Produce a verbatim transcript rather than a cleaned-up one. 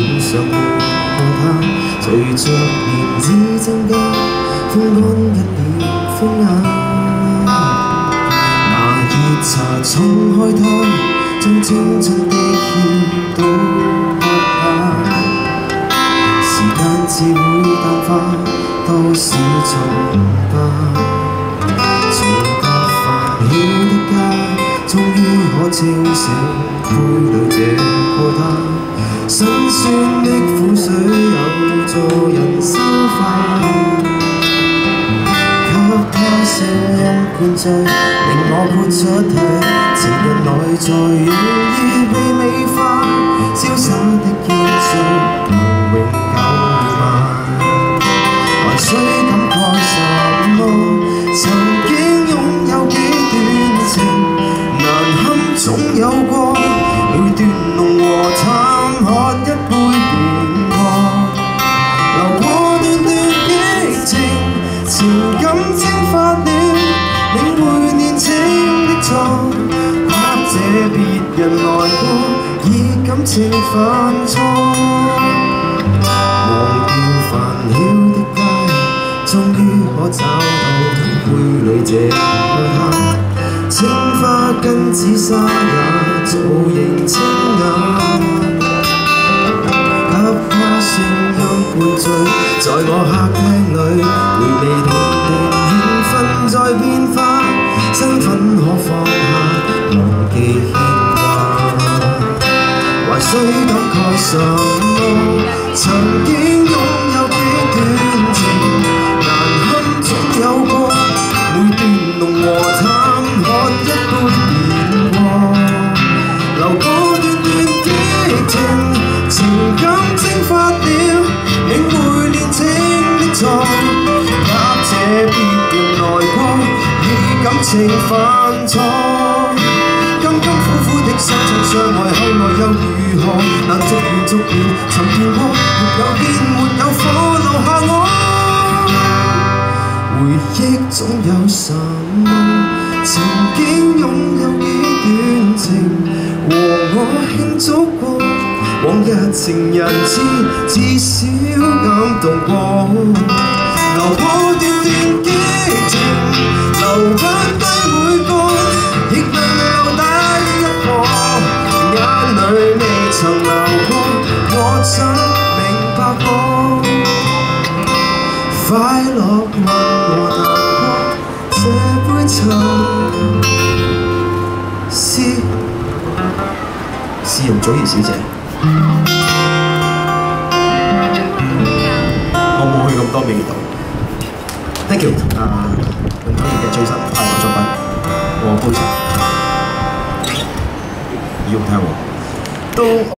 常沒過他，隨着年資增加，風乾一點風雅。拿熱茶沖開它，將青春的欠都喝下。時間自會淡化，多少重吧。從不煩囂的街，終於可清醒，杯裏這個他，辛酸的苦水有助人消化。給他聲音灌醉，令我豁出體，情人內在容易被美化，瀟灑的堅信永久嗎？還需感慨什麼？曾經擁有幾段情，難堪總有過，每段濃和淡喝一杯便過，流過段段激情，情感蒸發了，領會年青的錯，給這別人來過，以感情犯錯，忘掉煩囂的街，終於可找到杯裏這個他，青花跟紫砂也造型清雅，給他聲音灌醉，在我客廳裏回味段段緣分在變化，身份可放下，忘記牽掛，還需感慨什麼？曾經擁有幾段情，難堪總有過，每段濃和淡喝一杯便過，流過段段激情，情感蒸發了，領會年青的錯，給這別人來過，以感情犯錯，甘甘苦苦的深層相愛，後來又如何？能逐緣逐緣尋遍過，沒有煙沒有火，留下我。回憶總有什麼？曾經擁有幾段情，和我慶祝過，往日情人節至少感動過，流過段段激情，留不低每個，亦能留低一個，眼淚未曾流過，我怎明白過？快樂問和難過，這杯酒詩詩人祖兒小姐，我冇去咁多美度。Thank you， 啊，林祖兒嘅最新快樂作品《和杯茶》，要睇喎，都。